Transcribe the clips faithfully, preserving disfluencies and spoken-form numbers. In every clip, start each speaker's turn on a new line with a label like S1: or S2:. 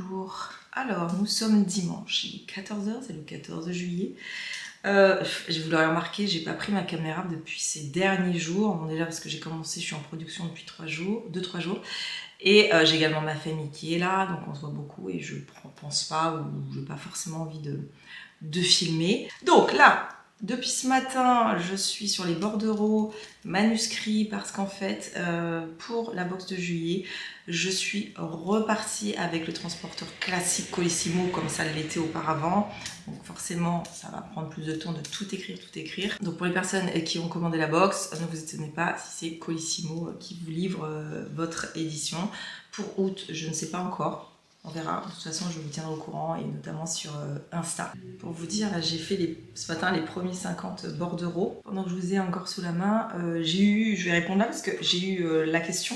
S1: bonjour. Alors, nous sommes dimanche, il est quatorze heures, c'est le quatorze juillet. Euh, vous l'aurez remarqué, j'ai pas pris ma caméra depuis ces derniers jours. Bon, déjà parce que j'ai commencé, je suis en production depuis trois jours, deux trois jours. Et euh, j'ai également ma famille qui est là, donc on se voit beaucoup et je pense pas ou je n'ai pas forcément envie de, de filmer. Donc là, depuis ce matin, je suis sur les bordereaux manuscrits parce qu'en fait, euh, pour la box de juillet, je suis repartie avec le transporteur classique Colissimo comme ça l'était auparavant. Donc forcément, ça va prendre plus de temps de tout écrire, tout écrire. Donc pour les personnes qui ont commandé la box, ne vous étonnez pas si c'est Colissimo qui vous livre euh, votre édition. Pour août, je ne sais pas encore. On verra, de toute façon je vous tiendrai au courant et notamment sur euh, Insta. Pour vous dire, j'ai fait les, ce matin les premiers cinquante bordereaux. Pendant que je vous ai encore sous la main, euh, j'ai eu, je vais répondre là parce que j'ai eu euh, la question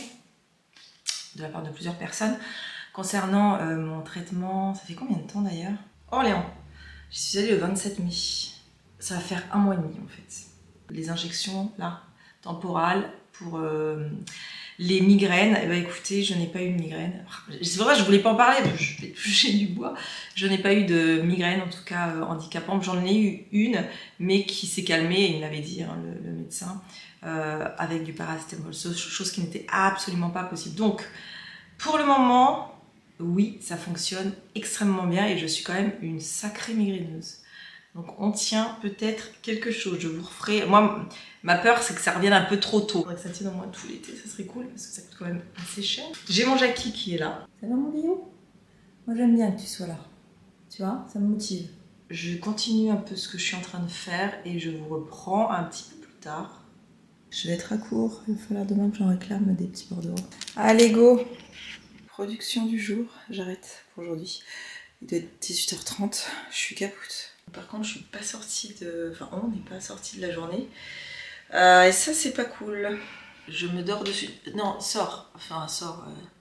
S1: de la part de plusieurs personnes concernant euh, mon traitement. Ça fait combien de temps d'ailleurs? Orléans. J'y suis allée le vingt-sept mai. Ça va faire un mois et demi en fait. Les injections là, temporales pour... Euh, les migraines, eh ben écoutez, je n'ai pas eu de migraine. C'est vrai, je voulais pas en parler, je vais toucher du bois. Je n'ai pas eu de migraine, en tout cas euh, handicapante. J'en ai eu une, mais qui s'est calmée, il me l'avait dit, hein, le, le médecin, euh, avec du paracétamol, chose qui n'était absolument pas possible. Donc, pour le moment, oui, ça fonctionne extrêmement bien et je suis quand même une sacrée migraineuse. Donc on tient peut-être quelque chose, je vous referai... Moi, ma peur, c'est que ça revienne un peu trop tôt. Il faudrait que ça tienne au moins tout l'été, ça serait cool, parce que ça coûte quand même assez cher. J'ai mon Jackie qui est là. Ça va mon Léo? Moi j'aime bien que tu sois là. Tu vois, ça me motive. Je continue un peu ce que je suis en train de faire et je vous reprends un petit peu plus tard. Je vais être à court, il va falloir demain que j'en réclame des petits bordereaux. Allez go! Production du jour, j'arrête pour aujourd'hui. Il doit être dix-huit heures trente, je suis capote. Par contre, je suis pas sortie de... Enfin, on n'est pas sorti de la journée. Euh, et ça, c'est pas cool. Je me dors dessus. Non, sors. Enfin, sors.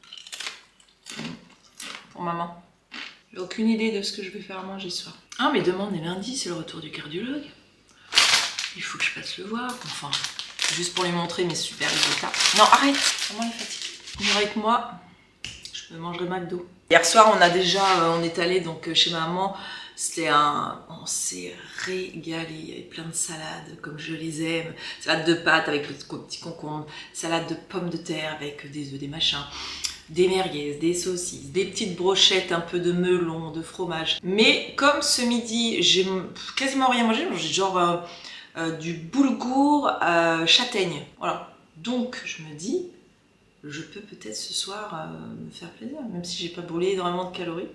S1: Euh... Pour maman. J'ai aucune idée de ce que je vais faire à manger ce soir. Ah, mais demain, on est lundi, c'est le retour du cardiologue. Il faut que je passe le voir. Enfin, juste pour lui montrer mes super résultats. Non, arrête. Maman est fatiguée. Viens avec moi. Je me mangerai McDo. Hier soir, on a déjà... On est allé donc chez maman... C'était un... On s'est régalé, il y avait plein de salades comme je les aime. Salade de pâtes avec le petit concombre, salade de pommes de terre avec des œufs, des machins, des merguez, des saucisses, des petites brochettes, un peu de melon, de fromage. Mais comme ce midi, j'ai quasiment rien mangé, j'ai genre euh, euh, du boulgour euh, châtaigne. Voilà. Donc je me dis, je peux peut-être ce soir euh, me faire plaisir, même si j'ai pas brûlé énormément de calories.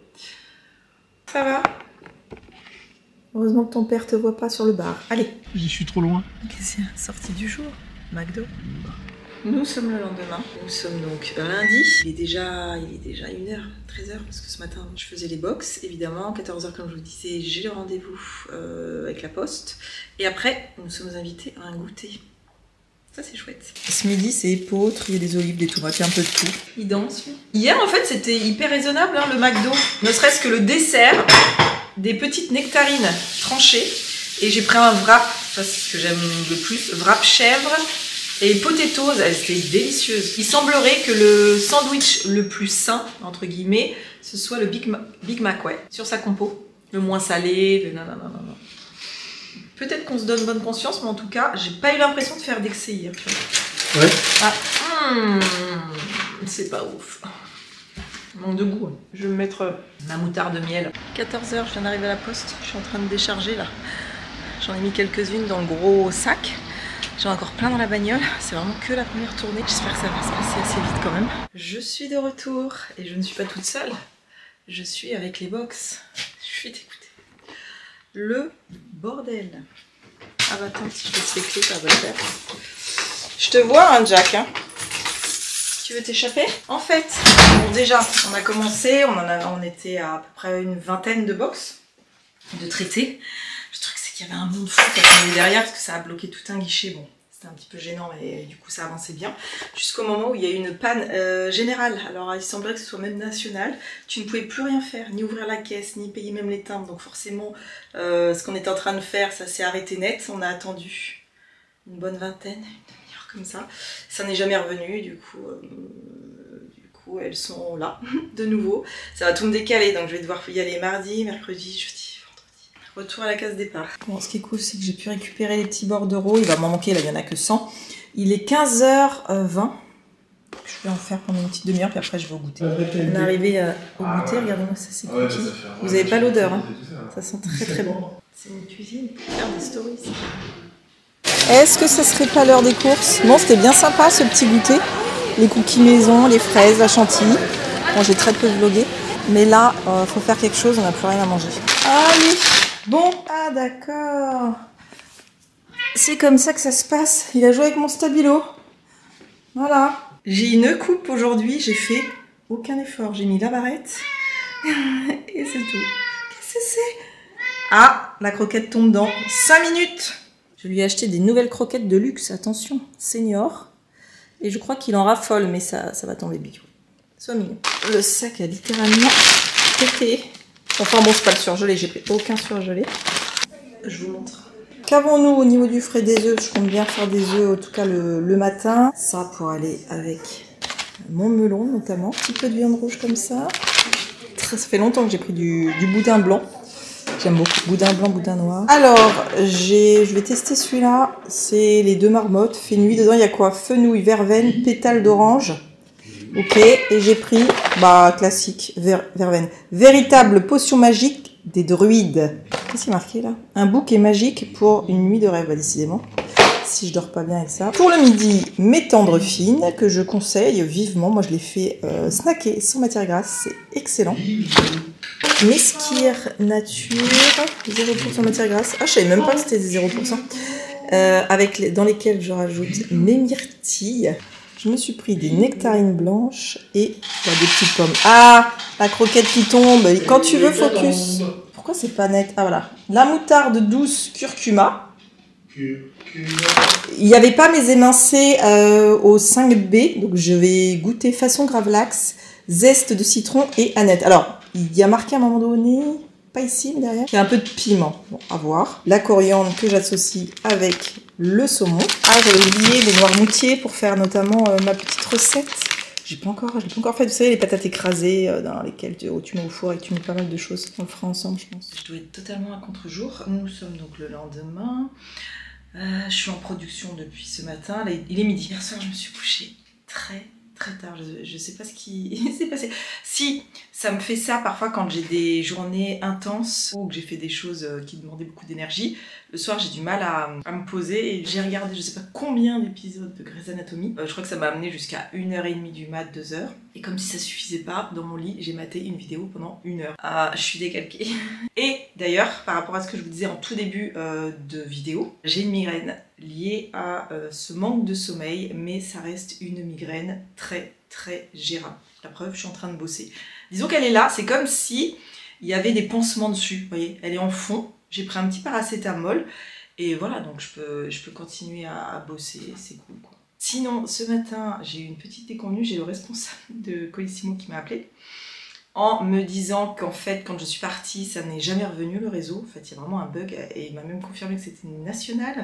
S1: Ça va? Heureusement que ton père te voit pas sur le bar. Allez.
S2: Je suis trop loin.
S1: Qu'est-ce que c'est? Sortie du jour. McDo. Nous sommes le lendemain. Nous sommes donc lundi. Il est déjà, il est déjà une heure, treize heures, parce que ce matin, je faisais les box, évidemment. quatorze heures, comme je vous disais, j'ai le rendez-vous euh, avec la poste. Et après, nous sommes invités à un goûter. Ça, c'est chouette. Ce midi, c'est épeautre, il y a des olives, des tomates, il y a un peu de tout. Il danse. Hier, en fait, c'était hyper raisonnable, hein, le McDo. Ne serait-ce que le dessert, des petites nectarines tranchées. Et j'ai pris un wrap, ça c'est ce que j'aime le plus, wrap chèvre et potatoes, elles étaient délicieuses. Il semblerait que le sandwich le plus sain, entre guillemets, ce soit le Big, Ma Big Mac, ouais, sur sa compo. Le moins salé, le non, non, non, non, non. Peut-être qu'on se donne bonne conscience, mais en tout cas, j'ai pas eu l'impression de faire d'excès hier.
S2: Ouais.
S1: Ah, hmm, c'est pas ouf. Manque de goût. Je vais me mettre ma moutarde de miel. quatorze heures, je viens d'arriver à la poste. Je suis en train de décharger là. J'en ai mis quelques-unes dans le gros sac. J'en ai encore plein dans la bagnole. C'est vraiment que la première tournée. J'espère que ça va se passer assez vite quand même. Je suis de retour et je ne suis pas toute seule. Je suis avec les box. Je suis dégoûtée. Le bordel. Ah bah attends, si je laisse les clés, ça va le faire. Je te vois, hein, Jack. Hein. Tu veux t'échapper? En fait, bon, déjà, on a commencé, on, en a, on était à, à peu près une vingtaine de box de traités. Le truc, c'est qu'il y avait un monde fou qui attendait derrière parce que ça a bloqué tout un guichet. Bon, c'était un petit peu gênant, mais du coup, ça avançait bien. Jusqu'au moment où il y a eu une panne euh, générale. Alors, il semblerait que ce soit même national. Tu ne pouvais plus rien faire, ni ouvrir la caisse, ni payer même les timbres. Donc, forcément, euh, ce qu'on était en train de faire, ça s'est arrêté net. On a attendu une bonne vingtaine, une demi-heure comme ça. Ça n'est jamais revenu, du coup. Euh, du coup coup elles sont là de nouveau. Ça va tout me décaler, donc je vais devoir y aller mardi, mercredi, jeudi, vendredi. Retour à la case départ. Bon, ce qui est cool, c'est que j'ai pu récupérer les petits bordereaux. Il va m'en manquer, là il n'y en a que cent. Il est quinze heures vingt. Je vais en faire pendant une petite demi-heure, puis après je vais au goûter. On est arrivé euh, au goûter, regardez-moi ça, c'est
S2: ouais,
S1: cookies. Vous n'avez pas l'odeur, hein. Ça sent très très bon. C'est une cuisine pour faire des stories. Est-ce que ça serait pas l'heure des courses? Bon, c'était bien sympa ce petit goûter. Les cookies maison, les fraises, la chantilly. Bon, j'ai très peu vlogué. Mais là, il euh, faut faire quelque chose, on n'a plus rien à manger. Allez, bon. Ah d'accord. C'est comme ça que ça se passe. Il a joué avec mon stabilo. Voilà. J'ai une coupe aujourd'hui, j'ai fait aucun effort. J'ai mis la barrette et c'est tout. Qu'est-ce que c'est? Ah, la croquette tombe dans cinq minutes. Je lui ai acheté des nouvelles croquettes de luxe, attention, senior. Et je crois qu'il en raffole, mais ça, ça va tomber bien. Sois mignon. Le sac a littéralement pété. Enfin bon, c'est pas le surgelé, j'ai pris aucun surgelé. Je vous montre. Qu'avons-nous au niveau du frais des œufs? Je compte bien faire des œufs, en tout cas le, le matin. Ça pour aller avec mon melon notamment. Un petit peu de viande rouge comme ça. Ça fait longtemps que j'ai pris du, du boudin blanc. J'aime beaucoup. Boudin blanc, boudin noir. Alors, j'ai, je vais tester celui-là. C'est les deux marmottes. Fait nuit. Dedans, il y a quoi? Fenouil, verveine, pétale d'orange. Ok. Et j'ai pris, bah, classique, ver, verveine. Véritable potion magique des druides. Qu'est-ce qui est marqué là? Un bouquet magique pour une nuit de rêve, bah, décidément. Si je dors pas bien avec ça. Pour le midi, mes tendres fines, que je conseille vivement. Moi, je les fais euh, snacker sans matière grasse. C'est excellent. Mes skyrs nature, zéro pour cent matière grasse. Ah, je savais même pas que c'était des zéro pour cent. Euh, avec les, dans lesquels je rajoute mes myrtilles. Je me suis pris des nectarines blanches et bah, des petites pommes. Ah, la croquette qui tombe. Quand tu veux, focus. Pourquoi c'est pas net? Ah, voilà. La moutarde douce curcuma. Il n'y avait pas mes émincés euh, au cinq B, donc je vais goûter façon gravlax, zeste de citron et aneth. Alors, il y a marqué à un moment donné, pas ici, mais derrière, il y a un peu de piment. Bon, à voir. La coriandre que j'associe avec le saumon. Ah, j'avais oublié les noirmoutiers pour faire notamment euh, ma petite recette. J'ai pas encore, je l'ai pas encore fait. Vous savez, les patates écrasées euh, dans lesquelles tu, oh, tu mets au four et que tu mets pas mal de choses. On le fera ensemble, je pense. Je dois être totalement à contre-jour. Nous sommes donc le lendemain. Euh, je suis en production depuis ce matin. Là, il est midi. Hier soir, je me suis couchée très très tard. Je, je sais pas ce qui s'est passé. Si, ça me fait ça parfois quand j'ai des journées intenses ou que j'ai fait des choses qui demandaient beaucoup d'énergie. Le soir, j'ai du mal à, à me poser et j'ai regardé je sais pas combien d'épisodes de Grey's Anatomy. Euh, je crois que ça m'a amené jusqu'à une heure trente du mat, deux heures. Et comme si ça suffisait pas, dans mon lit, j'ai maté une vidéo pendant une heure. Ah, je suis décalquée. Et d'ailleurs, par rapport à ce que je vous disais en tout début euh, de vidéo, j'ai une migraine liée à euh, ce manque de sommeil, mais ça reste une migraine très très gérable. La preuve, je suis en train de bosser. Disons qu'elle est là, c'est comme si il y avait des pansements dessus, vous voyez, elle est en fond. J'ai pris un petit paracétamol et voilà, donc je peux, je peux continuer à, à bosser, c'est cool quoi. Sinon, ce matin, j'ai eu une petite déconvenue, j'ai le responsable de Colissimo qui m'a appelé en me disant qu'en fait, quand je suis partie, ça n'est jamais revenu le réseau. En fait, il y a vraiment un bug et il m'a même confirmé que c'était national.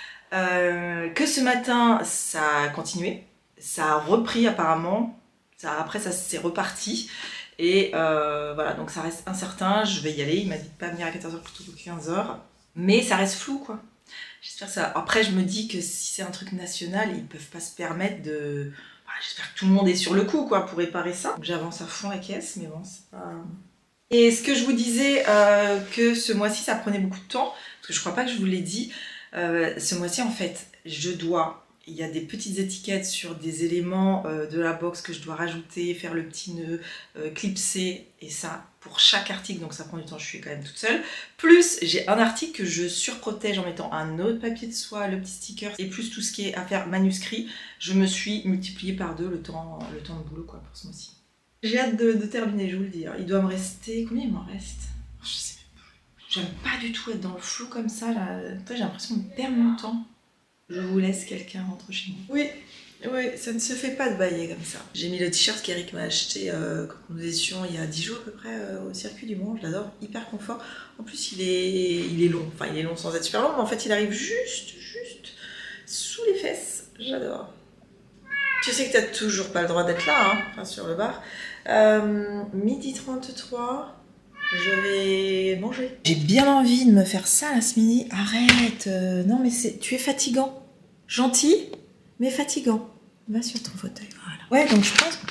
S1: Euh, que ce matin, ça a continué, ça a repris apparemment, ça, après ça s'est reparti. Et euh, voilà, donc ça reste incertain, je vais y aller, il m'a dit de pas venir à quatorze heures plutôt que quinze heures. Mais ça reste flou quoi. J'espère que ça... Après je me dis que si c'est un truc national, ils peuvent pas se permettre de... Enfin, j'espère que tout le monde est sur le coup quoi pour réparer ça. J'avance à fond la caisse, mais bon, c'est pas... Et ce que je vous disais, euh, que ce mois-ci ça prenait beaucoup de temps, parce que je crois pas que je vous l'ai dit, euh, ce mois-ci en fait, je dois... Il y a des petites étiquettes sur des éléments euh, de la box que je dois rajouter, faire le petit nœud, euh, clipser, et ça pour chaque article, donc ça prend du temps, je suis quand même toute seule. Plus j'ai un article que je surprotège en mettant un autre papier de soie, le petit sticker, et plus tout ce qui est à faire manuscrit, je me suis multiplié par deux le temps, le temps de boulot quoi pour ce mois-ci. J'ai hâte de, de terminer, je vous le dis. Il doit me rester... Combien il m'en reste? Je sais même pas. J'aime pas du tout être dans le flou comme ça, j'ai l'impression de perdre mon temps. Je vous laisse, quelqu'un rentre chez moi. Oui, oui, ça ne se fait pas de bailler comme ça. J'ai mis le t-shirt qu'Eric m'a acheté euh, quand nous étions il y a dix jours à peu près euh, au circuit du Mans. Je l'adore, hyper confort. En plus, il est, il est long. Enfin, il est long sans être super long, mais en fait, il arrive juste, juste sous les fesses. J'adore. Tu sais que t'as toujours pas le droit d'être là, hein, enfin, sur le bar. Euh, midi trente-trois, je vais manger. J'ai bien envie de me faire ça là ce midi. Arrête, euh, non mais c'est, tu es fatigant. Gentil, mais fatigant. Va sur ton fauteuil, voilà. Ouais, donc je pense...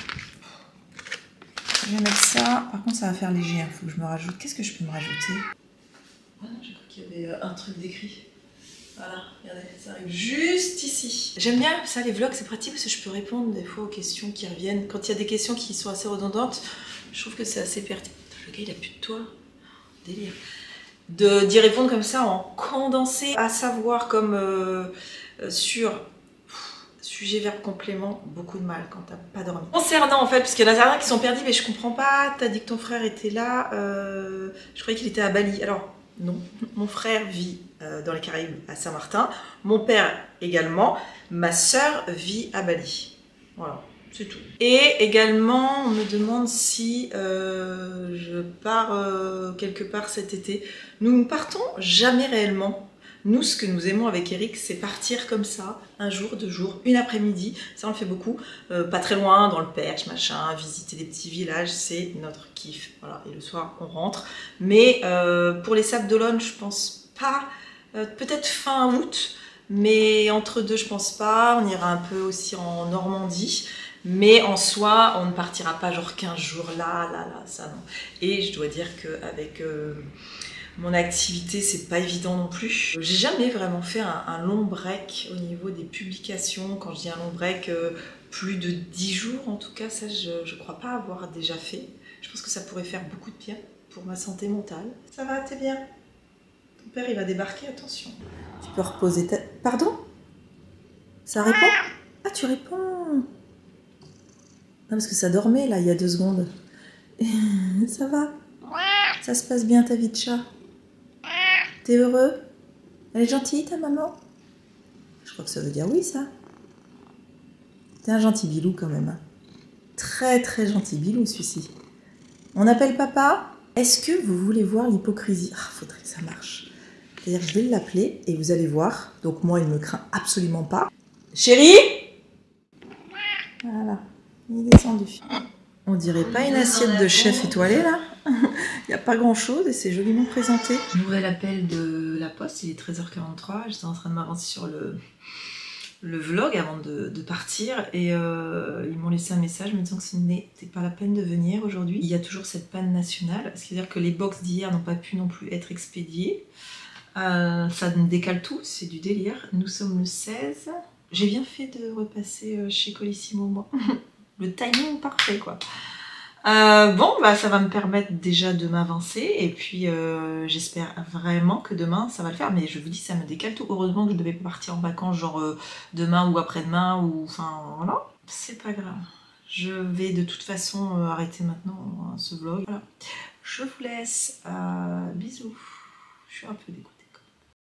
S1: Je vais mettre ça. Par contre, ça va faire léger, il faut que je me rajoute. Qu'est-ce que je peux me rajouter? Ah non, j'ai cru qu'il y avait un truc d'écrit. Voilà, regardez, ça arrive juste ici. J'aime bien ça, les vlogs, c'est pratique parce que je peux répondre des fois aux questions qui reviennent. Quand il y a des questions qui sont assez redondantes, je trouve que c'est assez pertinent. Le gars, il a plus de toit. Délire. De, d'y répondre comme ça en condensé, à savoir comme euh, sur pff, sujet, verbe, complément, beaucoup de mal quand t'as pas dormi. Concernant en fait, parce qu'il y en a certains qui sont perdus, mais je comprends pas, t'as dit que ton frère était là, euh, je croyais qu'il était à Bali. Alors, non, mon frère vit euh, dans les Caraïbes à Saint-Martin, mon père également, ma sœur vit à Bali. Voilà, c'est tout. Et également, on me demande si euh, je pars euh, quelque part cet été. Nous ne partons jamais réellement. Nous, ce que nous aimons avec Eric, c'est partir comme ça, un jour, deux jours, une après-midi. Ça, on le fait beaucoup. Euh, pas très loin, dans le Perche, machin, visiter des petits villages, c'est notre kiff. Voilà. Et le soir, on rentre. Mais euh, pour les Sables d'Olonne, je pense pas. Euh, Peut-être fin août, mais entre deux, je pense pas. On ira un peu aussi en Normandie. Mais en soi, on ne partira pas genre quinze jours là, là, là, ça non. Et je dois dire qu'avec... Euh, mon activité, c'est pas évident non plus. J'ai jamais vraiment fait un, un long break au niveau des publications. Quand je dis un long break, euh, plus de dix jours en tout cas, ça je, je crois pas avoir déjà fait. Je pense que ça pourrait faire beaucoup de bien pour ma santé mentale. Ça va, t'es bien? Ton père il va débarquer, attention. Tu peux reposer ta... Pardon? Ça répond? Ah, tu réponds? Non, parce que ça dormait là il y a deux secondes. Ça va? Ça se passe bien ta vie de chat? T'es heureux? Elle est gentille ta maman? Je crois que ça veut dire oui ça. T'es un gentil bilou quand même. Hein. Très très gentil bilou celui-ci. On appelle papa? Est-ce que vous voulez voir l'hypocrisie? Ah, faudrait que ça marche. C'est-à-dire je vais l'appeler et vous allez voir. Donc moi il me craint absolument pas. Chérie? Voilà, il est descendu. On dirait pas une assiette de chef étoilé là. Il n'y a pas grand chose et c'est joliment présenté. Nouvel appel de la poste, il est treize heures quarante-trois. J'étais en train de m'avancer sur le, le vlog avant de, de partir et euh, ils m'ont laissé un message me disant que ce n'était pas la peine de venir aujourd'hui. Il y a toujours cette panne nationale, ce qui veut dire que les box d'hier n'ont pas pu non plus être expédiées. Euh, ça me décale tout, c'est du délire. Nous sommes le seize. J'ai bien fait de repasser chez Colissimo moi. Le timing parfait quoi. Euh, bon, bah, ça va me permettre déjà de m'avancer et puis euh, j'espère vraiment que demain ça va le faire. Mais je vous dis, ça me décale tout. Heureusement que je devais partir en vacances genre euh, demain ou après-demain ou enfin voilà. C'est pas grave. Je vais de toute façon euh, arrêter maintenant euh, ce vlog. Voilà. Je vous laisse. Euh, bisous. Je suis un peu dégoûtée.